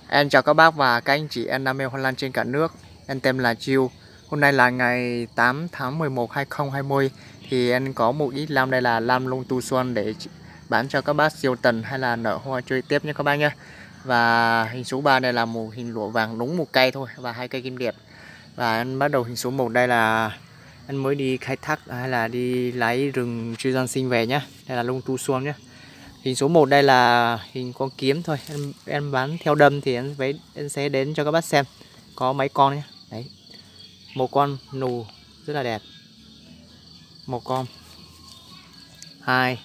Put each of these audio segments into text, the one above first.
Em chào các bác và các anh chị em đam mê hoa lan trên cả nước. Em tên là Chiêu. Hôm nay là ngày 8 tháng 11 2020. Thì em có một ít lam, đây là lam lông tu xuân để bán cho các bác siêu tần hay là nở hoa chơi tiếp nha các bác nhé. Và hình số 3 này là một hình lụa vàng đúng một cây thôi và 2 cây kim điệp. Và em bắt đầu hình số 1 đây là anh mới đi khai thác hay là đi lấy rừng Chư Giang Sinh về nhé. Đây là lông tu xuân nhé. Hình số 1 đây là hình con kiếm thôi, em bán theo đâm thì em sẽ đến cho các bác xem. Có mấy con nhé. Đấy. Một con nù rất là đẹp. Một con. Hai.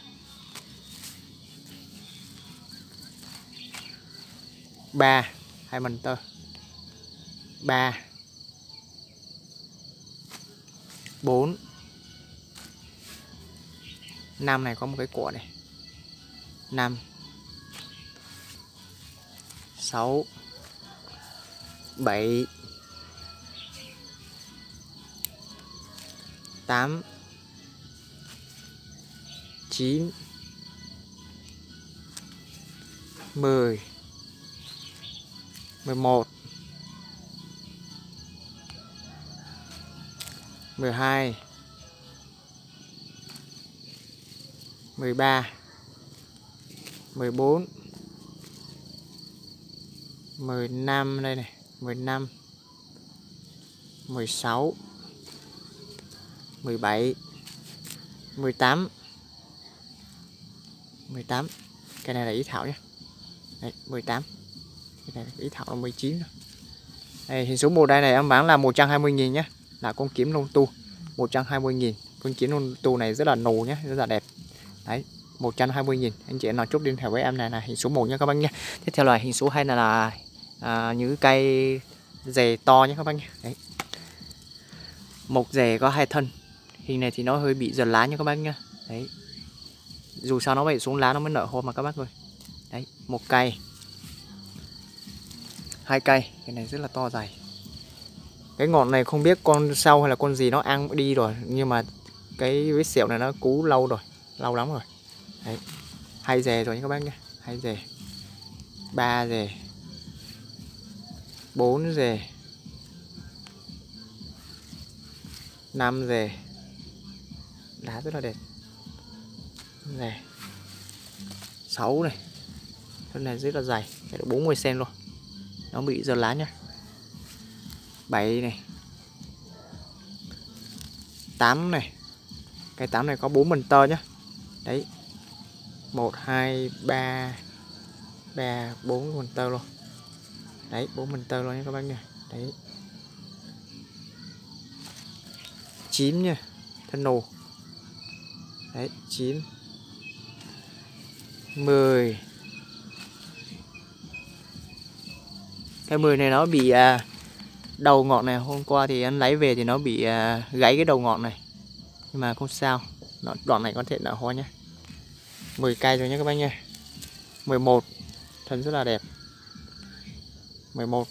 Ba. Hai mần tơ. Ba. Bốn. Năm này có một cái quả này. 5 6 7 8 9 10 11 12 13 14 15 đây này, 15 16 17 18 18. Cái này là ý thảo nhé. Đấy, 18. Cái này là ý thảo là 19 rồi. Đây, hình số 1 đây này em bán là 120.000 nhé. Là con kiếm lông tu 120.000. Con kiếm lông tu này rất là nồ nhé, rất là đẹp. Đấy, 120.000. Anh chị nào chốt liên hệ với em này là hình số 1 nha các bác nhé. Tiếp theo là hình số 2 là những cây rề to nhé các bác nhé. Đấy. Một rề có 2 thân. Hình này thì nó hơi bị dần lá nha các bác nhé. Đấy. Dù sao nó phải xuống lá nó mới nở hoa mà các bác ơi. Đấy, một cây. 2 cây, cái này rất là to dày. Cái ngọn này không biết con sâu hay là con gì nó ăn đi rồi, nhưng mà cái vết sẹo này nó cú lâu rồi, lâu lắm rồi. Đấy. 2 rề rồi nha các bác nhé. 2 rề. 3 rề. 4 rề. 5 rề. Đá rất là đẹp. Rề. 6 này. Thân này rất là dày, phải được 40 cm luôn. Nó bị giật lá nhá. 7 này. 8 này. Cái 8 này có 4 mần tơ nhá. Đấy. 1 2 3 4 mần tơ luôn. Đấy, 4 mần tơ luôn nha các bác nha. Đấy. 9 nha. Thân nồ. Đấy, 9. 10. Cái 10 này nó bị đầu ngọn này, hôm qua thì anh lấy về thì nó bị gãy cái đầu ngọn này. Nhưng mà không sao, đoạn này có thể nở hoa nhé. 10 cây rồi nhé các bác nha. 11. Thân rất là đẹp. 11.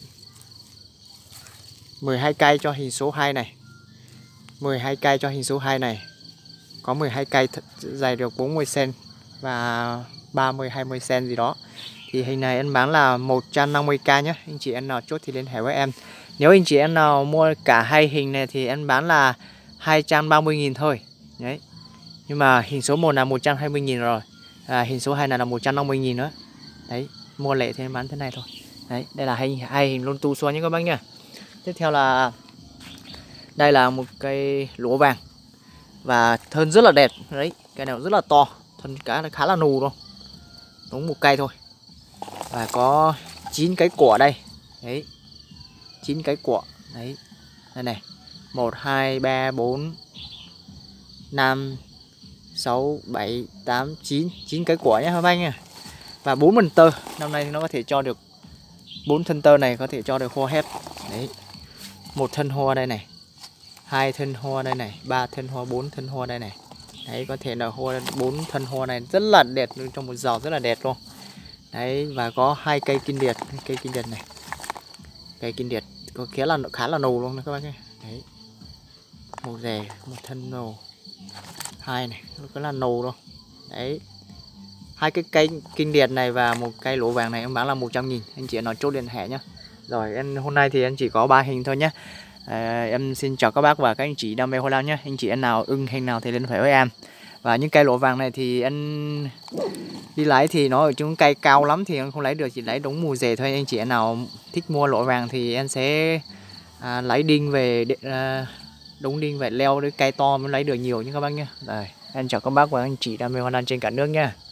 12 cây cho hình số 2 này. 12 cây cho hình số 2 này. Có 12 cây dài được 40 cm và 30 20 cm gì đó. Thì hình này em bán là 150k nhé. Anh chị em nào chốt thì liên hệ với em. Nếu anh chị em nào mua cả hai hình này thì em bán là 230.000 thôi. Đấy. Nhưng mà hình số 1 là 120.000 rồi. Hình số 2 là 150.000 nữa. Đấy, mua lẻ thì em bán thế này thôi. Đấy, đây là hai hình lông tu xuân nhé các bác nha. Tiếp theo là đây là một cây lúa vàng và thân rất là đẹp. Đấy, cây nào rất là to, thân khá là nù luôn. Đúng một cây thôi. Và có 9 cái quả đây. Đấy. 9 cái quả. Đấy. Đây này. 1 2 3 4 5 6 7 8 9, 9 cái quả nhé các bác nha. Và 4 mần tơ. Năm nay nó có thể cho được 4 thân tơ này có thể cho được hoa hết. Đấy. Một thân hoa đây này. 2 thân hoa đây này, 3 thân hoa, 4 thân hoa đây này. Đấy, có thể là hoa 4 thân hoa này rất là đẹp, trong một giỏ rất là đẹp luôn. Đấy, và có 2 cây kinh điệt, cây kinh điệt này. Cây kinh điệt có khá là nồ luôn các bác nhé. Đấy. Một rè, một thân nồ. 2 này, nó rất là nồ luôn. Đấy. hai cái cây kinh điệt này và một cây lúa vàng này em bán là 100.000. Anh chị nào chốt liên hệ nhé. Rồi hôm nay thì em chỉ có 3 hình thôi nhé. Em xin chào các bác và các anh chị đam mê hoa lan nhé. Anh chị nào ưng hình nào thì liên hệ với em. Và những cây lúa vàng này thì anh đi lấy thì nó ở những cây cao lắm thì em không lấy được, chỉ lấy đúng mùa rễ thôi. Anh chị nào thích mua lúa vàng thì em sẽ lấy đinh về đúng đinh về leo đến cây to mới lấy được nhiều nha các bác nhé. Rồi em chào các bác và anh chị đam mê hoa lan trên cả nước nhé.